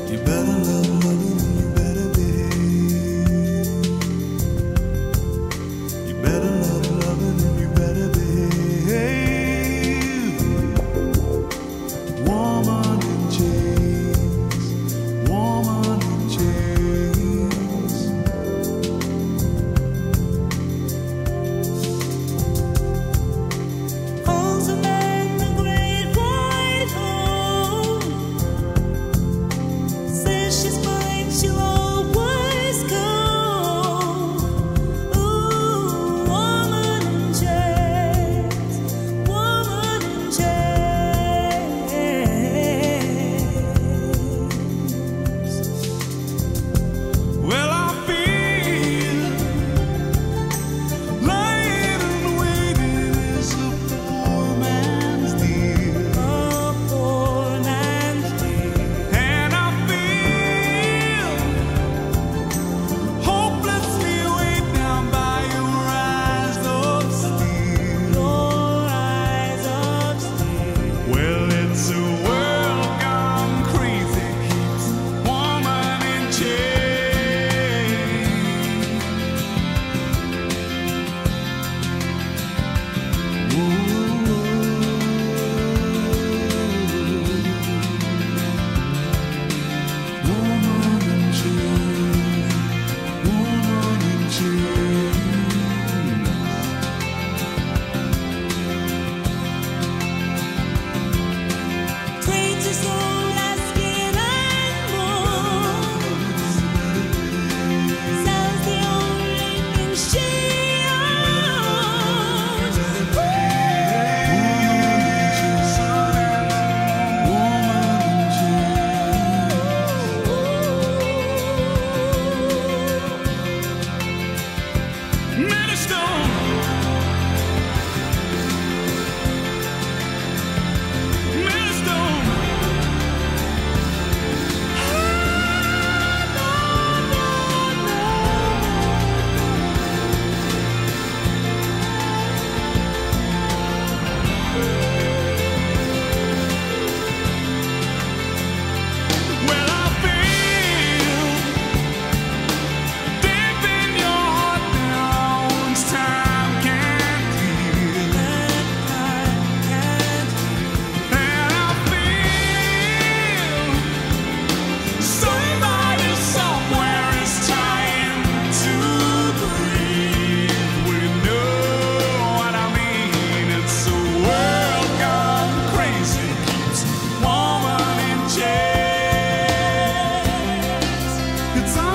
You better love loving, you better behave. You better love loving, you better behave. Woman in chains, woman in chains. Holds a man the great white home. Says she's mine, she'll always go. Ooh, woman in chains, woman in chains. Well, I feel lying and waiting is a poor man's deal. A poor man's deal. And I feel hopelessly weighed down by your eyes of steel. Your eyes of steel. Well, it's a world gone crazy, keeps woman in chains. Woman in chains, woman in chains. Trades his soul as skin and bones. Sells the only thing she owns. Well, I feel deep in your heart there are wounds time can't heal. And I feel somebody somewhere is trying to breathe. We know what I mean. It's a world gone crazy, keeps woman in chains. It's